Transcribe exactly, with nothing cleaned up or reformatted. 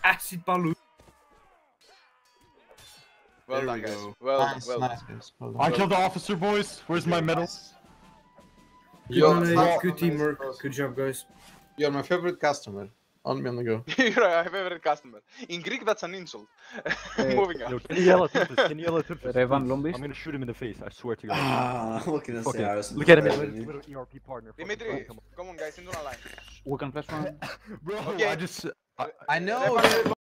acid balloon. Well There done, we guys. go. Well Nice, done, well nice, done. guys. Well done. I killed the officer, boys. Where's my medal? Nice. Good You're, knowledge, you're good teamwork. amazing. Good job, guys. You're my favorite customer. On me on the go. You're my favorite customer. In Greek, that's an insult. Moving on. Yo, can you yell at Turfus? Can you yell at Turfus? Revan please? Lombis? I'm gonna shoot him in the face, I swear to God. Ah, look at this. Fuck it. Cyrus. Look at him, Better his than you. little E R P partner. fucking Dimitri, fucking come on. come on guys, into a line. We can flash one. Bro, Okay. I just... I, I know.